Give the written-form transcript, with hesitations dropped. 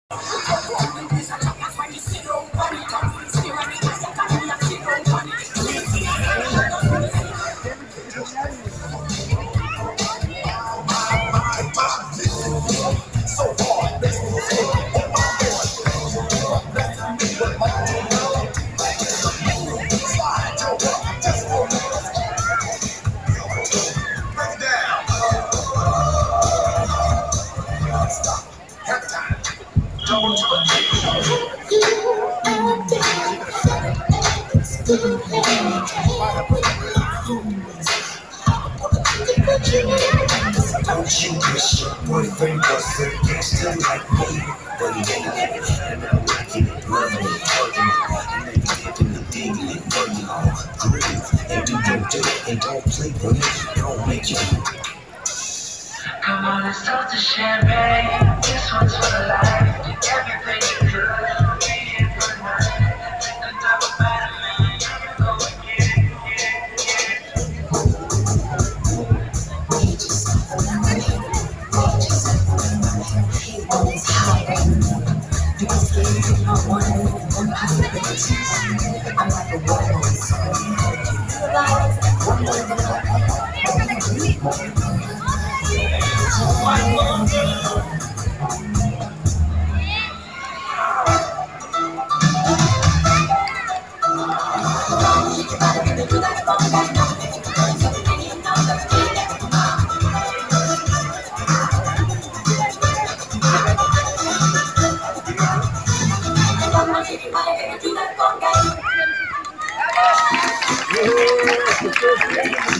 Don't you wish your boyfriend was a gangster like me? But he ain't, and I'm rocking it, loving it, hugging it, and then dipping it, digging it, burning all groove. And do your dirt and don't play with it, don't make you. Come on, let's toast to champagne. This one's for the life. Do everything you could. Be here for the night. Think talk about it, man. Go and get it, I'm like a woman. Do that